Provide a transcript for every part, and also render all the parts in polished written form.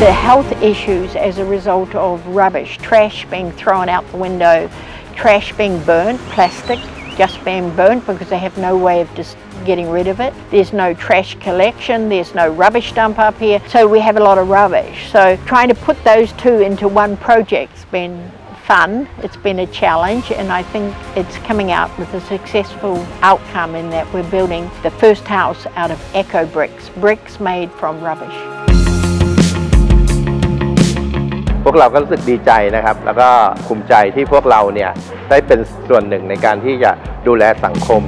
the health issues as a result of rubbish, trash being thrown out the window, trash being burnt, plastic just being burnt because they have no way of just getting rid of it. There's no trash collection, there's no rubbish dump up here, so we have a lot of rubbish. So trying to put those two into one project's been fun, it's been a challenge, and I think it's coming out with a successful outcome in that we're building the first house out of eco bricks, bricks made from rubbish. พวกเราก็รู้สึกดีใจนะครับแล้วก็ภูมิใจที่พวกเราเนี่ยได้เป็นส่วนหนึ่งในการที่จะดูแลสังคม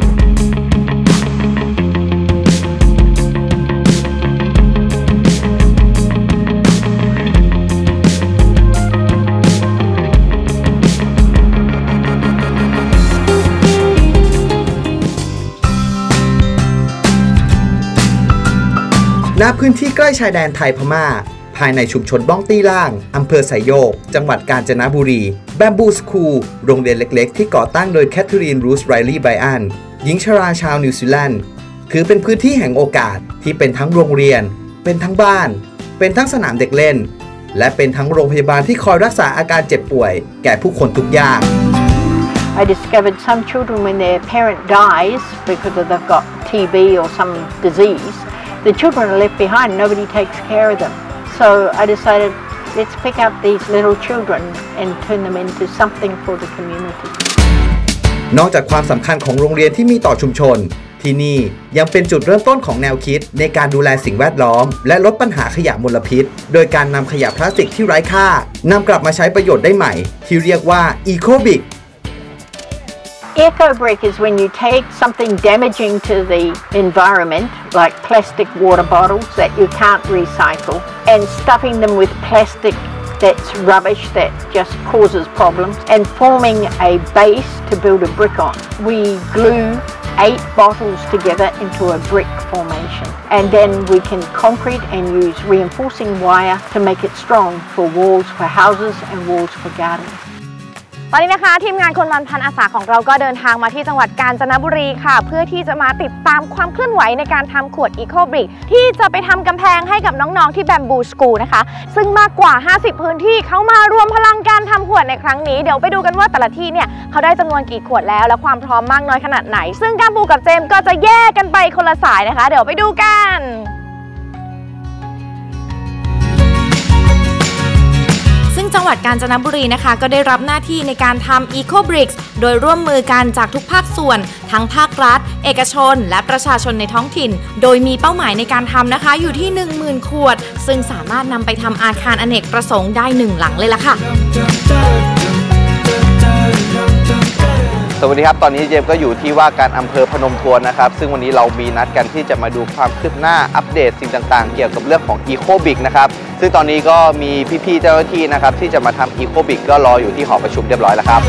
ณพื้นที่ใกล้ชายแดนไทยพม่าภายในชุมชนบ้องตี้ล่างอำเภอไซโยกจังหวัดกาญจนบุรีแบมบูสคูลโรงเรียนเล็กๆที่ก่อตั้งโดยแคทเธอรีนรูสไรลี่ไบรอันหญิงชราชาวนิวซีแลนด์คือเป็นพื้นที่แห่งโอกาสที่เป็นทั้งโรงเรียนเป็นทั้งบ้านเป็นทั้งสนามเด็กเล่นและเป็นทั้งโรงพยาบาลที่คอยรักษาอาการเจ็บป่วยแก่ผู้คนทุกยาก I discovered some children when their parent dies because they've got TB or some disease, the children are left behind, nobody takes care of them. So I decided, let's pick up these little children and turn them into something for the community. นอกจากความสำคัญของโรงเรียนที่มีต่อชุมชนที่นี่ยังเป็นจุดเริ่มต้นของแนวคิดในการดูแลสิ่งแวดล้อมและลดปัญหาขยะมลพิษโดยการนำขยะพลาสติกที่ไร้ค่านำกลับมาใช้ประโยชน์ได้ใหม่ที่เรียกว่า EcoBrick Eco-brick is when you take something damaging to the environment, like plastic water bottles that you can't recycle, and stuffing them with plastic that's rubbish that just causes problems, and forming a base to build a brick on. We glue 8 bottles together into a brick formation, and then we can concrete and use reinforcing wire to make it strong for walls for houses and walls for gardens. ตอนนี้นะคะทีมงานคนวันพันอาสาของเราก็เดินทางมาที่จังหวัดกาญจนบุรีค่ะเพื่อที่จะมาติดตามความเคลื่อนไหวในการทำขวด EcoBrick ที่จะไปทำกำแพงให้กับน้องๆที่แบมบูสคูลนะคะซึ่งมากกว่า50พื้นที่เขามารวมพลังการทำขวดในครั้งนี้เดี๋ยวไปดูกันว่าแต่ละที่เนี่ยเขาได้จำนวนกี่ขวดแล้วและความพร้อมมากน้อยขนาดไหนซึ่งกัมพูกับเจมส์ก็จะแยกกันไปคนละสายนะคะเดี๋ยวไปดูกันซึ่งจังหวัดกาญจนบุรีนะคะก็ได้รับหน้าที่ในการทำ EcoBricks โดยร่วมมือกันจากทุกภาคส่วนทั้งภาครัฐเอกชนและประชาชนในท้องถิ่นโดยมีเป้าหมายในการทำนะคะอยู่ที่ 10,000 ขวดซึ่งสามารถนำไปทำอาคารอเนกประสงค์ได้1หลังเลยล่ะค่ะสวัสดีครับตอนนี้เจมก็อยู่ที่ว่าการอำเภอพนมทวนนะครับซึ่งวันนี้เรามีนัดกันที่จะมาดูความคืบหน้าอัปเดตสิ่งต่างๆเกี่ยวกับเรื่องของ EcoBrick นะครับซึ่งตอนนี้ก็มีพี่ๆเจ้าหน้าที่นะครับที่จะมาทำ EcoBrick ก็รออยู่ที่หอประชุมเรียบร้อยแล้วครับ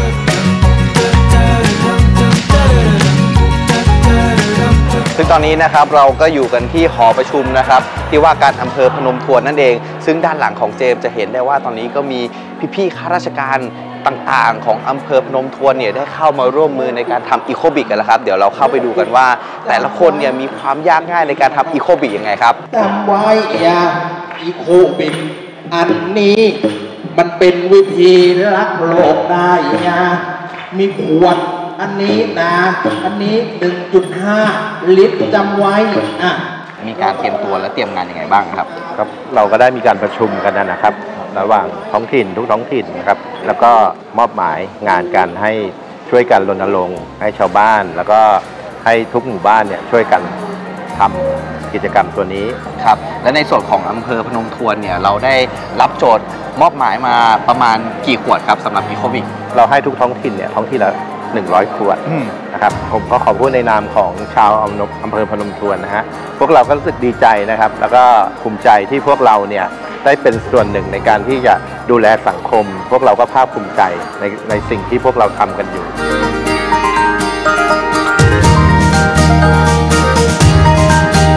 ซึ่งตอนนี้นะครับเราก็อยู่กันที่หอประชุมนะครับที่ว่าการอำเภอพนมทวนนั่นเองซึ่งด้านหลังของเจมจะเห็นได้ว่าตอนนี้ก็มีพี่ๆข้าราชการต่างๆของอำเภอพนมทวนเนี่ยได้เข้ามาร่วมมือในการทำ EcoBrick กันแล้วครับเดี๋ยวเราเข้าไปดูกันว่าแต่ละคนเนี่ยมีความยากง่ายในการทำ EcoBrick ยังไงครับจำไว้อย่า EcoBrick อันนี้มันเป็นวิธีรักโลกได้ยามีขวดอันนี้นะอันนี้ 1.5 ลิตรจำไว้มีการเตรียมตัวและเตรียมงานยังไงบ้างครับครับเราก็ได้มีการประชุมกันนะครับระหว่างท้องถิ่นทุกท้องถิ่นนะครับแล้วก็มอบหมายงานกันให้ช่วยกันรณรงค์ให้ชาวบ้านแล้วก็ให้ทุกหมู่บ้านเนี่ยช่วยกันทำกิจกรรมตัวนี้ครับและในส่วนของอำเภอพนมทวนเนี่ยเราได้รับโจทย์มอบหมายมาประมาณกี่ขวดครับสำหรับ EcoBrick เราให้ทุกท้องถิ่นเนี่ยท้องถิ่นละ100 ขวดนะครับผมก็ขอพูดในนามของชาวอำเภอพนมทวนนะฮะพวกเราก็รู้สึกดีใจนะครับแล้วก็ภูมิใจที่พวกเราเนี่ยได้เป็นส่วนหนึ่งในการที่จะดูแลสังคมพวกเราก็ภาคภูมิใจในสิ่งที่พวกเราทำกันอยู่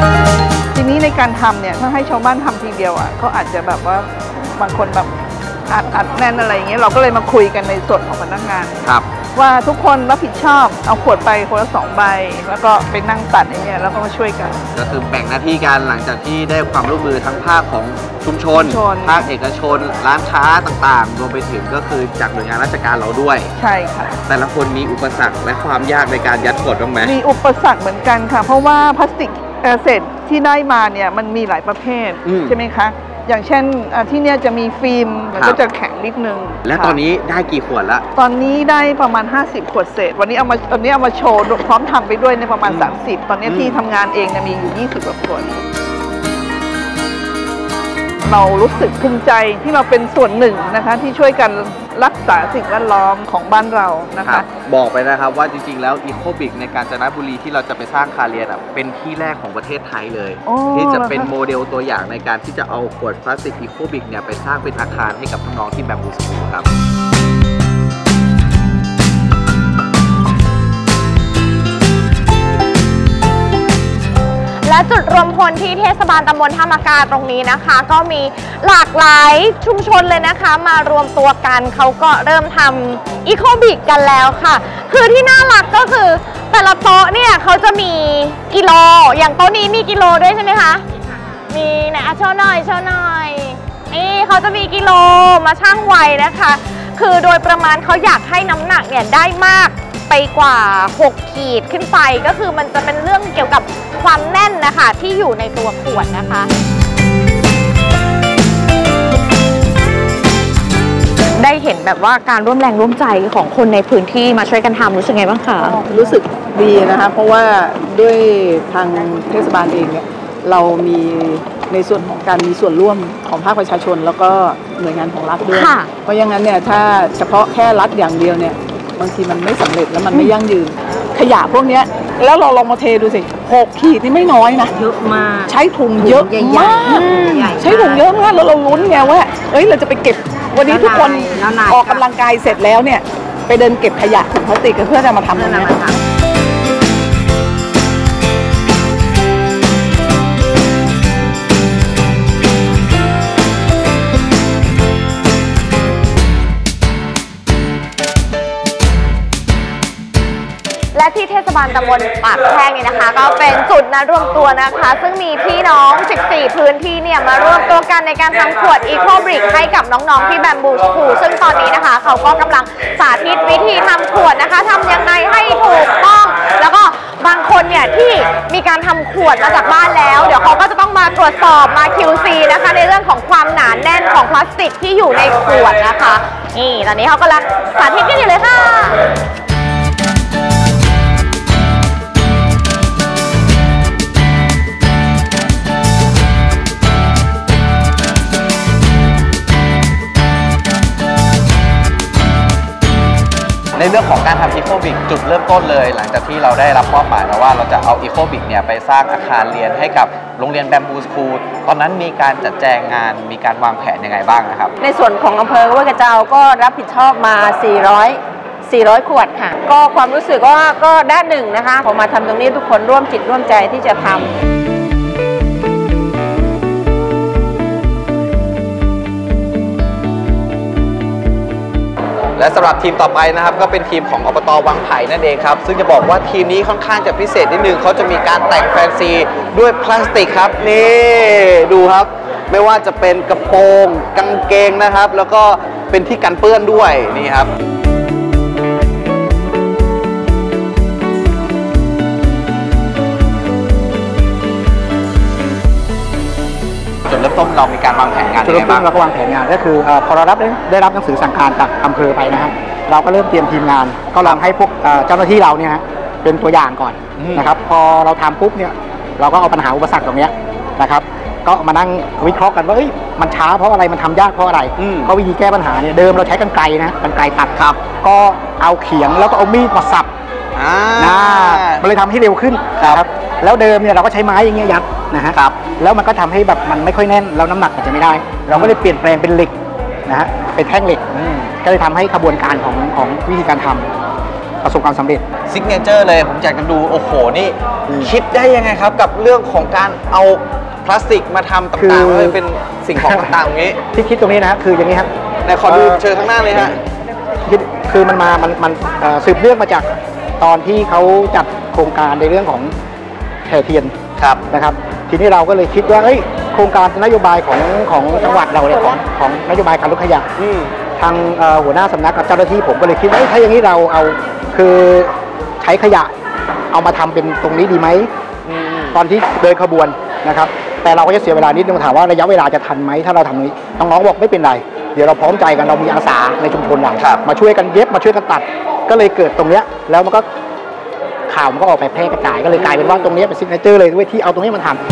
ทีนี้ในการทำเนี่ยถ้าให้ชาวบ้านทำทีเดียวอ่ะก็อาจจะแบบว่าบางคนแบบอัดแน่นอะไรอย่างเงี้ยเราก็เลยมาคุยกันในส่วนของพนักงานครับว่าทุกคนรับผิดชอบเอาขวดไปคนละ2 ใบแล้วก็ไปนั่งตัดอย่างเงี้ยแล้วก็มาช่วยกันก็คือแบ่งหน้าที่กันหลังจากที่ได้ความร่วมมือทั้งภาคของชุมชนภาคเอกชนร้านค้าต่างๆรวมไปถึงก็คือจากหน่วยงานราชการเราด้วยใช่ค่ะแต่ละคนมีอุปสรรคและความยากในการยัดขวดบ้างไหมมีอุปสรรคเหมือนกันค่ะเพราะว่าพลาสติกเศษที่ได้มาเนี่ยมันมีหลายประเภทใช่ไหมคะอย่างเชที่เนี่ยจะมีฟิล์มมันก็จะแข็งนิดนึงและตอนนี้ได้กี่ขวดละตอนนี้ได้ประมาณ50 ขวดเศษวันนี้เอามาโชว์พร้อมทำไปด้วยในประมาณ30ตอนนี้ที่ทำงานเองเนี่ยมีอยู่20 กว่าขวดเรารู้สึกภูมิใจที่เราเป็นส่วนหนึ่งนะคะที่ช่วยกันรักษาสิ่งแวดล้อมของบ้านเรานะคะบอกไปนะครับว่าจริงๆแล้วอีโคบิกในกาญจนบุรีที่เราจะไปสร้างคาเรียนเป็นที่แรกของประเทศไทยเลยที่จะเป็นโมเดลตัวอย่างในการที่จะเอาขวดพลาสติกอีโคบิกเนี่ยไปสร้างเป็นอาคารให้กับน้องๆที่แบบบูสคูครับและจุดรวมพลที่เทศบาลตำบลท่ามะกาตรงนี้นะคะก็มีหลากหลายชุมชนเลยนะคะมารวมตัวกันเขาก็เริ่มทำอีโคบิกกันแล้วค่ะคือที่น่ารักก็คือแต่ละโต๊ะเนี่ยเขาจะมีกิโลอย่างโต๊ะนี้มีกิโลด้วยใช่ไหมคะมีไหนโชว์หน่อยนี่เขาจะมีกิโลมาชั่งไว้นะคะคือโดยประมาณเขาอยากให้น้ำหนักเนี่ยได้มากไปกว่า6 ขีดขึ้นไปก็คือมันจะเป็นเรื่องเกี่ยวกับความแน่นนะคะที่อยู่ในตัวขวดนะคะได้เห็นแบบว่าการร่วมแรงร่วมใจของคนในพื้นที่มาช่วยกันทำรู้สึกไงบ้างคะรู้สึกดีนะคะเพราะว่าด้วยทางเทศบาลเองเนี่ยเรามีในส่วนของการมีส่วนร่วมของภาคประชาชนแล้วก็หน่วยงานของรัฐด้วยเพราะอย่างนั้นเนี่ยถ้าเฉพาะแค่รัฐอย่างเดียวเนี่ยบางทีมันไม่สำเร็จแล้วมันไม่ยั่งยืนขยะพวกนี้แล้วเราลองมาเทดูสิ6 ขีดนี่ไม่น้อยนะเยอะมากใช้ถุงเยอะมากใช้ถุงเยอะมากแล้วเราลุ้นไงว่าเราจะไปเก็บวันนี้ทุกคนออกกำลังกายเสร็จแล้วเนี่ยไปเดินเก็บขยะถุงพลาสติกเพื่อจะมาทำตรงนี้และที่เทศบาลตำบลปากแพรกนี่นะคะก็เป็นจุดนัดรวมตัวนะคะซึ่งมีพี่น้อง14 พื้นที่เนี่ยมารวมตัวกันในการทำขวดอีโคบริกให้กับน้องๆที่แบมบูสคูลซึ่งตอนนี้นะคะเขาก็กำลังสาธิตวิธีทำขวดนะคะทำยังไงให้ถูกต้องแล้วก็บางคนเนี่ยที่มีการทำขวดมาจากบ้านแล้วเดี๋ยวเขาก็จะต้องมาตรวจสอบมา QC นะคะในเรื่องของความหนาแน่นของพลาสติกที่อยู่ในขวดนะคะนี่ตอนนี้เขากำลังสาธิตกันอยู่เลยค่ะในเรื่องของการทำอีโคบิกจุดเริ่มต้นเลยหลังจากที่เราได้รับมอบหมายมาว่าเราจะเอาอีโคบิกเนี่ยไปสร้างอาคารเรียนให้กับโรงเรียนแบมบูสคูลตอนนั้นมีการจัดแจงงานมีการวางแผนยังไงบ้างนะครับในส่วนของอำเภอห้วยกระเจ้าก็รับผิดชอบมา400 ขวดค่ะก็ความรู้สึกว่าก็ด้านหนึ่งนะคะพอมาทำตรงนี้ทุกคนร่วมจิตร่วมใจที่จะทำและสำหรับทีมต่อไปนะครับก็เป็นทีมของอบต.วังไผ่นั่นเองครับซึ่งจะบอกว่าทีมนี้ค่อนข้างจะพิเศษนิดนึงเขาจะมีการแต่งแฟนซีด้วยพลาสติกครับนี่ดูครับไม่ว่าจะเป็นกระโปรงกางเกงนะครับแล้วก็เป็นที่กันเปื้อนด้วยนี่ครับจุดเริ่มต้นเรามีการวางแผนงานจุดเริ่มต้นเราก็วางแผนงานก็คือพอเราได้รับหนังสือสั่งการจากอำเภอไปนะฮะเราก็เริ่มเตรียมทีมงานก็ลองให้พวกเจ้าหน้าที่เราเนี่ยเป็นตัวอย่างก่อนนะครับพอเราทำปุ๊บเนี่ยเราก็เอาปัญหาอุปสรรคตรงนี้นะครับก็มานั่งวิเคราะห์กันว่ามันช้าเพราะอะไรมันทำยากเพราะอะไรก็วิธีแก้ปัญหาเนี่ยเดิมเราใช้กรรไกรนะกรรไกรตัดครับก็เอาเขียงแล้วก็เอามีดมาสับมันเลยทำให้เร็วขึ้นครับแล้วเดิมเนี่ยเราก็ใช้ไม้อย่างเงี้ยยัดนะฮะแล้วมันก็ทำให้แบบมันไม่ค่อยแน่นแล้วน้ำหนักมันจะไม่ได้เราก็เลยเปลี่ยนแปลงเป็นเหล็กนะฮะเป็นแท่งเหล็กก็เลยทำให้ขบวนการของวิธีการทำประสบความสำเร็จซิกเนเจอร์เลยผมอยากจะดูโอ้โหนี่คิดได้ยังไงครับกับเรื่องของการเอา พลาสติกมาทำต่างๆให้เป็นสิ่งของต่างๆอย่างนี้ที่คิดตรงนี้นะคืออย่างนี้ครับแต่ขอดูเชิญข้างหน้าเลยฮะคือมันสืบเนื่องมาจากตอนที่เขาจัดโครงการในเรื่องของแห่เทียนนะครับทีนี้เราก็เลยคิดว่าโครงการนโยบายของจังหวัดเราเนี่ยของนโยบายการลดขยะทางหัวหน้าสำนักกับเจ้าหน้าที่ผมก็เลยคิดว่าถ้าอย่างนี้เราเอาคือใช้ขยะเอามาทำเป็นตรงนี้ดีไหมตอนที่เดินขบวนนะครับแต่เราก็จะเสียเวลานิดนึงถามว่าระยะเวลาจะทันไหมถ้าเราทำนี้น้องๆบอกไม่เป็นไรเดี๋ยวเราพร้อมใจกันเรามีอาสาในชุมชนเรามาช่วยกันเย็บมาช่วยกันตัดก็เลยเกิดตรงเนี้ยแล้วมันก็ข่าวมันก็ออกไปแพร่กระจายก็เลยกลายเป็นว่าตรงนี้เป็นซิกเนเจอร์เลยด้วยที่เอาตรงนี้มาทำ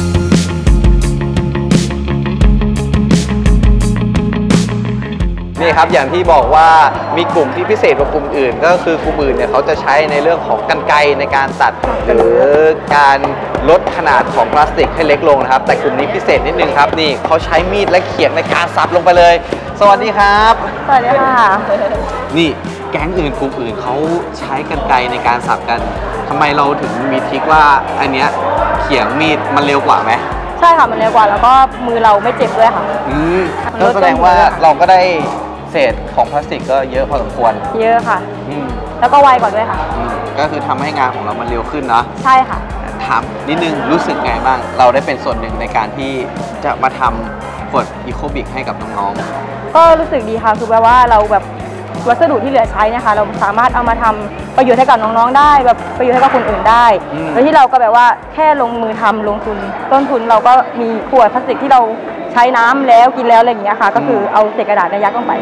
นี่ครับอย่างที่บอกว่ามีกลุ่มที่พิเศษกว่ากลุ่มอื่นก็คือกลุ่มอื่นเนี่ยเขาจะใช้ในเรื่องของกรรไกรในการตัดหรือการลดขนาดของพลาสติกให้เล็กลงนะครับแต่กลุ่มนี้พิเศษนิดนึงครับนี่เขาใช้มีดและเขียงในการสับลงไปเลยสวัสดีครับสวัสดีค่ะนี่แก๊งอื่นกลุ่มอื่นเขาใช้กรรไกรในการสับกันทำไมเราถึงมีทริคว่าอันเนี้ยเขียงมีดมันเร็วกว่าไหมใช่ค่ะมันเร็วกว่าแล้วก็มือเราไม่เจ็บด้วยค่ะก็แสดงว่าเราก็ได้เศษของพลาสติกก็เยอะพอสมควรเยอะค่ะแล้วก็ไวกว่าด้วยค่ะก็คือทำให้งานของเรามันเร็วขึ้นเนาะใช่ค่ะถามนิดนึงรู้สึกไงบ้างเราได้เป็นส่วนหนึ่งในการที่จะมาทำขวดอีโคบิกให้กับน้องๆก็รู้สึกดีค่ะคือแปลว่าเราแบบวัสดุที่เหลือใช้นะคะเราสามารถเอามาทำประโยชน์ให้กับน้องๆได้แบบประโยชน์ให้กับคนอื่นได้โดยที่เราก็แบบว่าแค่ลงมือทำลงทุนต้นทุนเราก็มีขวดพลาสติกที่เราใช้น้ำแล้วกินแล้วอะไรอย่างเงี้ยค่ะก็คือเอาเศษกระดาษยัดลงไป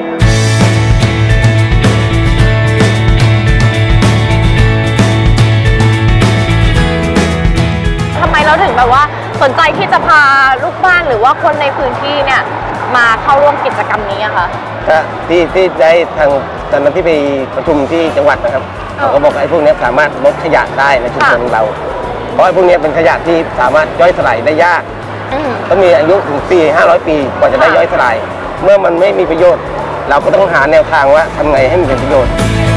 ทำไมเราถึงแบบว่าสนใจที่จะพาลูกบ้านหรือว่าคนในพื้นที่เนี่ยมาเข้าร่วมกิจกรรมนี้อะคะที่ได้ทางตอนนั้นที่ไปประชุมที่จังหวัดนะครับเขาก็บอกไอ้พวกนี้สามารถลดขยะได้ในชุมชนเราเพราะไอ้พวกนี้เป็นขยะที่สามารถย่อยสลายได้ยากต้องมีอายุถึง400-500 ปีกว่าจะได้ย่อยสลายเมื่อมันไม่มีประโยชน์เราก็ต้องหาแนวทางว่าทำไงให้มันเป็นประโยชน์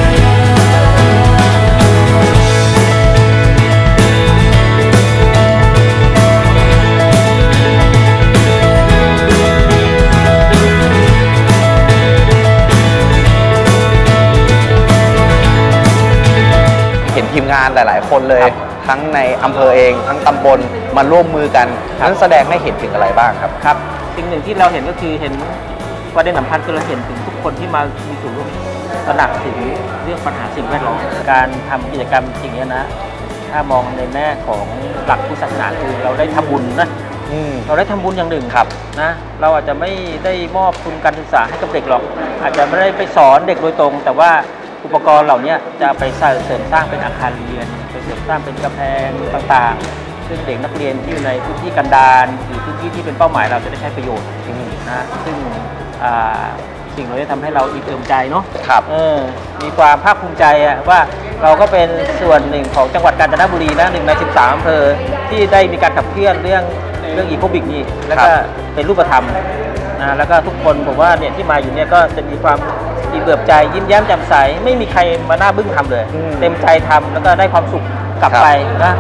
เห็นทีมงานหลายๆคนเลยทั้งในอำเภอเองทั้งตำบลมาร่วมมือกันนั้นแสดงให้เห็นถึงอะไรบ้างครับครับสิ่งหนึ่งที่เราเห็นก็คือเห็นประเด็นสำคัญคือเราเห็นถึงทุกคนที่มามีส่วนร่วมตระหนักถึงเรื่องปัญหาสิ่งแวดล้อมการทำกิจกรรมสิ่งนี้นะถ้ามองในแง่ของหลักพุทธศาสนาคือเราได้ทำบุญนะเราได้ทำบุญอย่างหนึ่งครับนะเราอาจจะไม่ได้มอบทุนการศึกษาให้กับเด็กหรอกอาจจะไม่ได้ไปสอนเด็กโดยตรงแต่ว่าอุปกรณ์เหล่านี้จะไปเสริมสร้างเป็นอาคารเรียนไปเสริมสร้างเป็นกำแพงต่างๆซึ่งเด็กนักเรียนที่อยู่ในพื้นที่กันดารหรือพื้นที่ที่เป็นเป้าหมายเราจะได้ใช้ประโยชน์นะซึ่งสิ่งเหล่านี้ทำให้เราอิ่มเอิบใจเนาะมีความภาคภูมิใจว่าเราก็เป็นส่วนหนึ่งของจังหวัดกาญจนบุรีนะ1 ใน 13 อำเภอที่ได้มีการขับเคลื่อนเรื่องอีโคบิกนี่แล้วก็เป็นรูปธรรมนะแล้วก็ทุกคนผมว่าเนี่ยที่มาอยู่เนี่ยก็จะมีความอิ่มเอิบใจยิ้มแย้มแจ่มใสไม่มีใครมาหน้าบึ้งทำเลยเต็มใจทำแล้วก็ได้ความสุขกลับไปนะ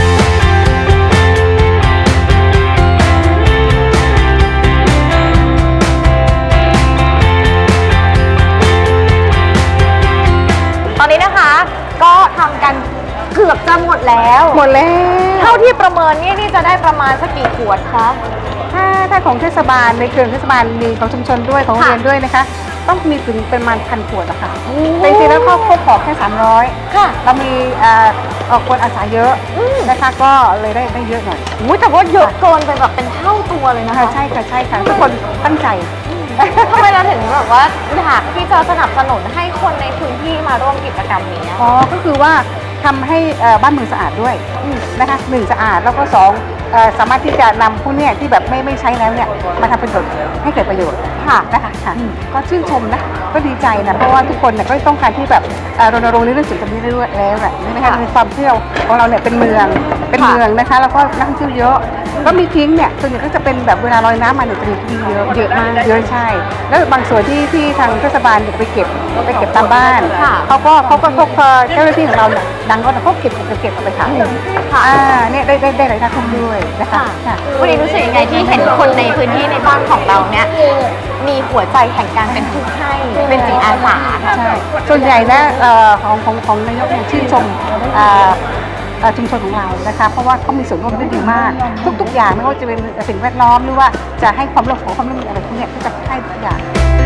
ตอนนี้นะคะก็ทำกันเกือบจะหมดแล้วเท่าที่ประเมินนี่จะได้ประมาณสักกี่ขวดคะถ้าของเทศบาลในเครือเทศบาลมีของชุมชนด้วยของโรงเรียนด้วยนะคะต้องมีถึงประมาณ1,000 ขวดอะค่ะแต่จริงๆแล้วเขาขอแค่300ค่ะเรามีคนอาสาเยอะนะคะก็เลยได้เยอะหน่อยแต่ว่าเยอะเกินไปแบบเป็นเท่าตัวเลยนะคะใช่ค่ะทุกคนตั้งใจทำไมเราถึงแบบว่าอยากที่จะสนับสนุนให้คนในพื้นที่มาร่วมกิจกรรมนี้ก็คือว่าทำให้บ้านเมืองสะอาดด้วยนะคะ1สะอาดแล้วก็2สามารถที่จะนำพวกนี้ที่แบบไม่ใช้แล้วเนี่ยมาทำประโยชน์ให้เกิดประโยชน์ค่ะนะคะก็ชื่นชมนะก็ดีใจนะเพราะว่าทุกคนเนี่ยก็ต้องการที่แบบรณรงค์ในเรื่องสิ่งนี้ได้ด้วยแล้วแหละนี่นะคะในความเที่ยวของเราเนี่ยเป็นเมืองนะคะแล้วก็นักท่องเที่ยวเยอะก็มีทิ้งเนี่ยส่วนใหญ่ก็จะเป็นแบบเวลาลอยน้ำมาเนี่ยจะมีทิ้งเยอะมากเยอะใช่แล้วบางส่วนที่ทางเทศบาลไปเก็บตามบ้านเขาก็เจ้าหน้าที่ของเราเนี่ยดังก็เขาเก็บเอาไปขายเนี่ยได้หลายท่านด้วยนะคะค่ะวันนี้รู้สึกยังไงที่เห็นคนในพื้นที่ในบ้านของเราเนี่ยมีหัวใจแห่งการเป็นผู้ให้เป็นจิตอาสาค่ะใช่ส่วนใหญ่แล้วของนายกเนี่ยชื่นชมชุมชนของเรานะคะเพราะว่าเขามีส่วนร่วมได้ดีมากทุกๆอย่างไม่ว่าจะเป็นสิ่งแวดล้อมหรือว่าจะให้ความร่วมมืออะไรพวกนี้ก็จะให้ทุกอย่าง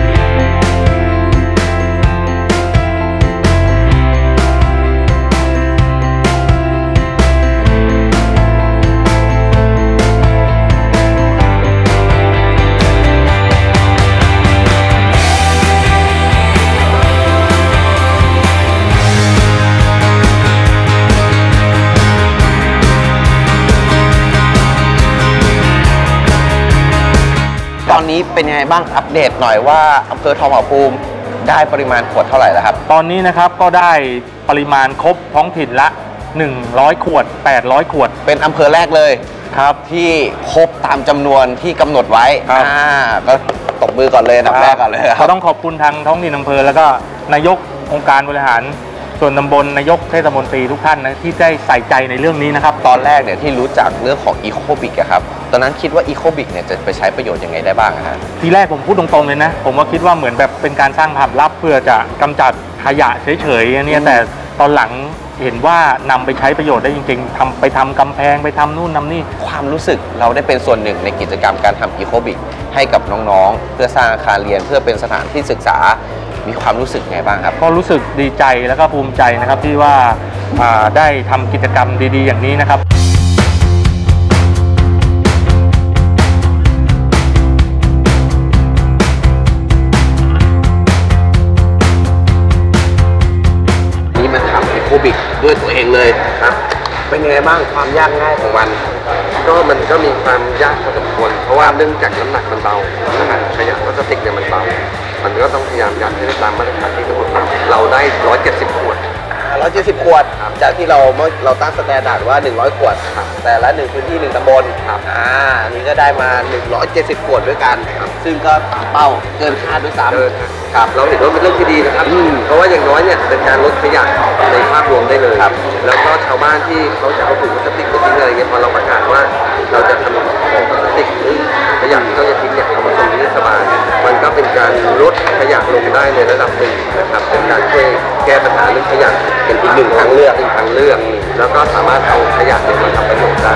ตอนนี้เป็นยังไงบ้างอัปเดตหน่อยว่าอำเภอทองผาภูมิได้ปริมาณขวดเท่าไหร่แล้วครับตอนนี้นะครับก็ได้ปริมาณครบท้องถิ่นละ100 ขวด800 ขวดเป็นอำเภอแรกเลยครับที่ครบตามจำนวนที่กำหนดไว้ก็ตบมือก่อนเลยอันดับแรกก่อนเลยก็ต้องขอบคุณทางท้องถิ่นอำเภอแล้วก็นายกองค์การบริหารส่วนตำบลนายกเทศมนตรีทุกท่านนะที่ได้ใส่ใจในเรื่องนี้นะครับตอนแรกเนี่ยที่รู้จักเรื่องของอีโคบิกครับตอนนั้นคิดว่าอีโคบิกเนี่ยจะไปใช้ประโยชน์ยังไงได้บ้างฮะทีแรกผมพูดตรงๆเลยนะผมว่าคิดว่าเหมือนแบบเป็นการสร้างภาพลับเพื่อจะกำจัดขยะเฉยๆเนี่ยแต่ตอนหลังเห็นว่านำไปใช้ประโยชน์ได้จริงๆไปทำกำแพงไปทำนู่นทำนี่ความรู้สึกเราได้เป็นส่วนหนึ่งในกิจกรรมการทำอีโคบิกให้กับน้องๆเพื่อสร้างอาคารเรียนเพื่อเป็นสถานที่ศึกษามีความรู้สึกไงบ้างครับก็รู้สึกดีใจแล้วก็ภูมิใจนะครับที่ว่าได้ทำกิจกรรมดีๆอย่างนี้นะครับนี่มาทำอีโคบิกด้วยตัวเองเลยครับเป็นยังไงบ้างความยากง่ายของมันมันก็มีความยากพอสมควรเพราะว่าเนื่องจากน้ำหนักมันเบาขยะพลาสติกเนี่ยมันเบามันก็ต้องพยายามยัดให้ได้ตามมาตรฐานที่กำหนดเราได้170 ขวด 170 ขวดจากที่เราตั้งสแตนดาร์ดว่า100 ขวดแต่ละ1พื้นที่1ตำบลอันนี้ก็ได้มา170 ขวดด้วยกันซึ่งก็เป้าเกินคาดด้วยซ้ำครับเราเห็นว่าเป็นเรื่องที่ดีนะครับเพราะว่าอย่างน้อยเนี่ยเป็นการลดขยะในภาพรวมได้เลยแล้วก็ชาวบ้านที่เขาจะเอาถุงพลาสติกไปทิ้งอะไรเงี้ยพอเราประกาศว่าเราจะทำของพลาสติกหรือขยะที่เขาจะทิ้งเนี่ยเอามาส่งที่เทศบาลมันก็เป็นการลดขยะลงได้ในระดับหนึ่งนะครับเป็นการช่วยแก้ปัญหาเรื่องขยะเป็นอีกหนึ่งทางเลือกแล้วก็สามารถเอาขยะเนี่ยมาทำประโยชน์ได้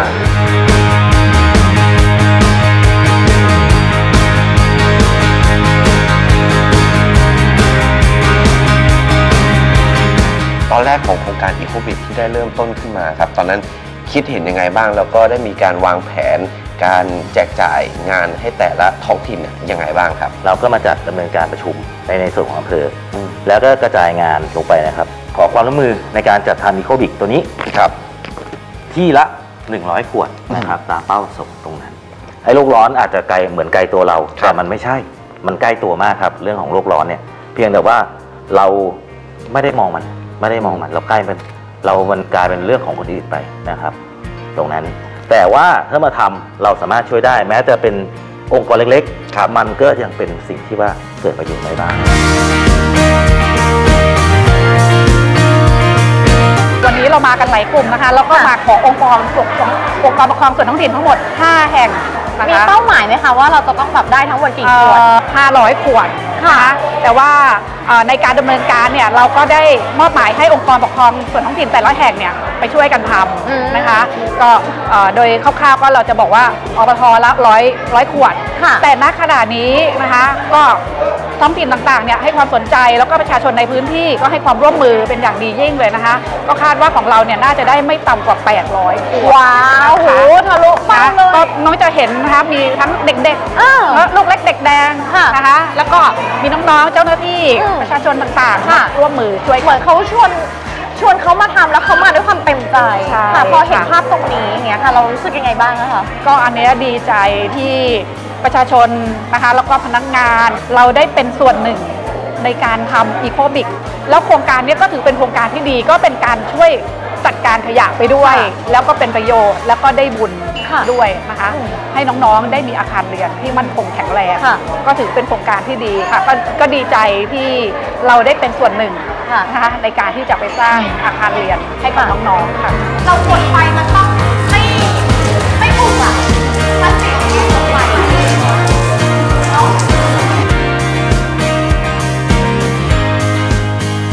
ตอนแรกของโครงการอีโคบิกที่ได้เริ่มต้นขึ้นมาครับตอนนั้นคิดเห็นยังไงบ้างแล้วก็ได้มีการวางแผนการแจกจ่ายงานให้แต่ละท้องถิ่นยังไงบ้างครับเราก็มาจัดดำเนินการประชุมในส่วนของอำเภอแล้วก็กระจายงานลงไปนะครับขอความร่วมมือในการจัดทำอีโคบิกตัวนี้ครับที่ละ100 ขวดนะครับตามเป้าประสงค์ตรงนั้นไอ้โลกร้อนอาจจะไกลเหมือนไกลตัวเราแต่มันไม่ใช่มันใกล้ตัวมากครับเรื่องของโลกร้อนเนี่ยเพียงแต่ว่าเราไม่ได้มองมันเราใกล้มันกลายเป็นเรื่องของคนอื่นไปนะครับตรงนั้นแต่ว่าถ้ามาทำเราสามารถช่วยได้แม้จะเป็นองค์กรเล็กๆมันก็ยังเป็นสิ่งที่ว่าเกิดประโยชน์ได้บ้างวันนี้เรามากันหลายกลุ่มนะคะแล้วก็มาขององค์กรปกครองส่วนท้องถิ่นทั้งหมด5 แห่งมีเป้าหมายไหมคะว่าเราจะต้องแบบได้ทั้งหมดกี่ขวด 500 ขวดนะคะแต่ว่าในการดำเนินการเนี่ยเราก็ได้มอบหมายให้องค์กรปกครองส่วนท้องถิ่นแต่ละแห่งเนี่ยไปช่วยกันทำนะคะก็โดยคร่าวๆก็เราจะบอกว่าอบทละ100 ขวดแต่ณขณะนี้นะคะก็ท้องถิ่นต่างๆเนี่ยให้ความสนใจแล้วก็ประชาชนในพื้นที่ก็ให้ความร่วมมือเป็นอย่างดียิ่งเลยนะคะก็คาดว่าของเราเนี่ยน่าจะได้ไม่ต่ำกว่า800 ขวดว้าวโหทะลุเป้าเลยก็น้องจะเห็นนะคะมีทั้งเด็กๆลูกเล็กเด็กแดงนะคะแล้วก็มีน้องๆเจ้าหน้าที่ประชาชนต่างๆร่วมมือช่วยเหมือนเขาชวนเขามาทำแล้วเขามาด้วยความเต็มใจค่ะพอเห็นภาพตรงนี้อย่างเงี้ยค่ะเรารู้สึกยังไงบ้างคะก็อันนี้ดีใจที่ประชาชนนะคะแล้วก็พนักงานเราได้เป็นส่วนหนึ่งในการทำอีโคบิกแล้วโครงการนี้ก็ถือเป็นโครงการที่ดีก็เป็นการช่วยจัดการขยะไปด้วยแล้วก็เป็นประโยชน์แล้วก็ได้บุญด้วยนะคะให้น้องๆได้มีอาคารเรียนที่มั่นคงแข็งแรงก็ถือเป็นโครงการที่ดีค่ะก็ดีใจที่เราได้เป็นส่วนหนึ่งนะคะในการที่จะไปสร้างอาคารเรียนให้กับน้องๆค่ะเราควรไฟมันต้องไม่ผูก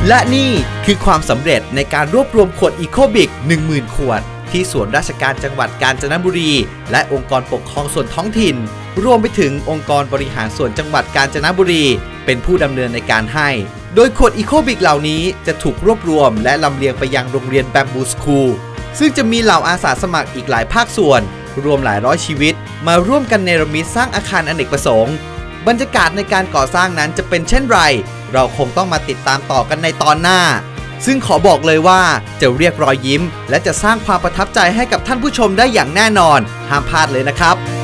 และนี่คือความสำเร็จในการรวบรวมขวดอีโคบิก 10,000 ขวดที่ส่วนราชการจังหวัดกาญจนบุรีและองค์กรปกครองส่วนท้องถิ่นรวมไปถึงองค์กรบริหารส่วนจังหวัดกาญจนบุรีเป็นผู้ดำเนินในการให้โดยขวดอีโคบิกเหล่านี้จะถูกรวบรวมและลำเลียงไปยังโรงเรียนแบมบูสคูลซึ่งจะมีเหล่าอาสาสมัครอีกหลายภาคส่วนรวมหลายร้อยชีวิตมาร่วมกันเนรมิตสร้างอาคารอเนกประสงค์บรรยากาศในการก่อสร้างนั้นจะเป็นเช่นไรเราคงต้องมาติดตามต่อกันในตอนหน้าซึ่งขอบอกเลยว่าจะเรียกรอยยิ้มและจะสร้างความประทับใจให้กับท่านผู้ชมได้อย่างแน่นอนห้ามพลาดเลยนะครับ